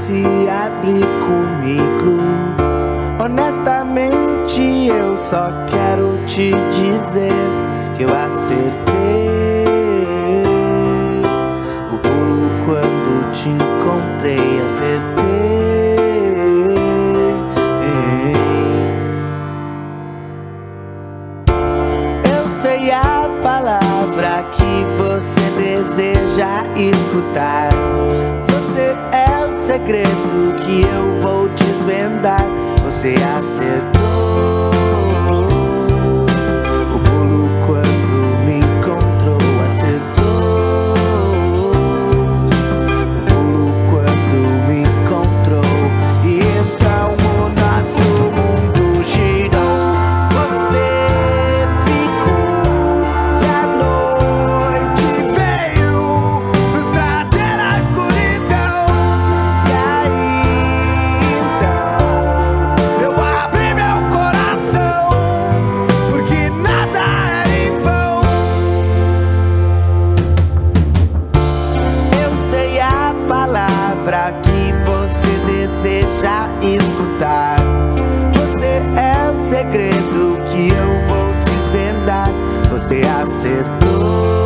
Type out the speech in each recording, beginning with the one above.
se abrir comigo. Honestamente, eu só quero te dizer que eu acertei o pulo quando te encontrei, acertei. Eu sei a palavra que você deseja escutar. Você é o segredo que eu vou desvendar. Você acertou o pulo quando me encontrou, acertou o pulo quando me encontrou. E então o nosso mundo girou. Você ficou e a noite veio nos trazer a escuridão. E aí então eu abri meu coração, porque nada é em vão. Eu sei a palavra que você deseja escutar. Você é o segredo que eu vou desvendar. Você acertou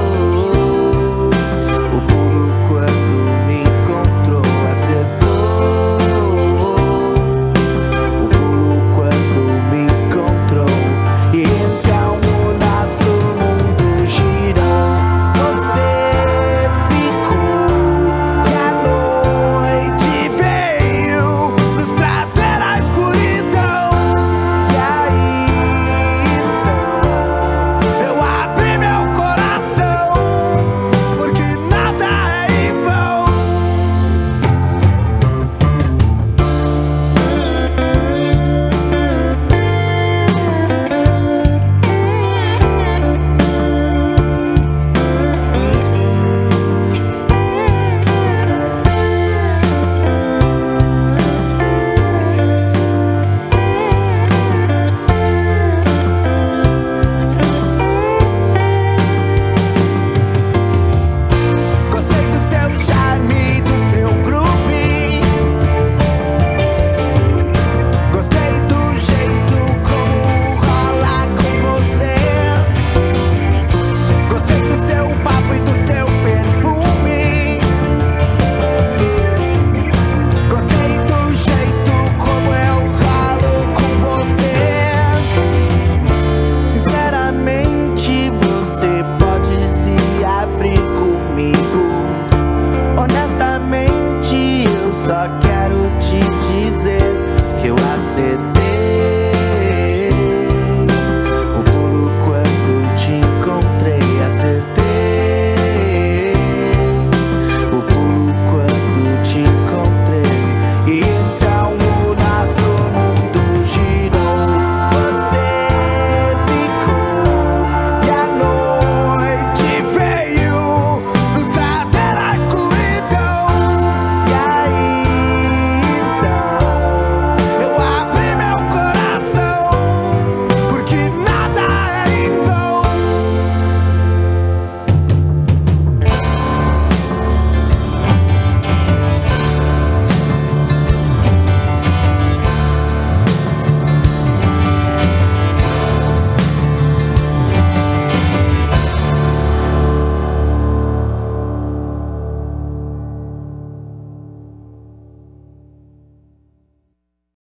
o pulo quando me encontrou, acertou o pulo quando me encontrou. E então o nosso mundo girou. Você ficou e a noite veio nos trazer a escuridão. E aí então eu abri meu coração, porque nada é em vão. Gostei do seu charme, do seu groove. Gostei do jeito como rola com você. Gostei do seu papo e do seu perfume. Gostei do jeito como eu rolo com você. Sinceramente, você pode se abrir comigo. Honestamente, eu só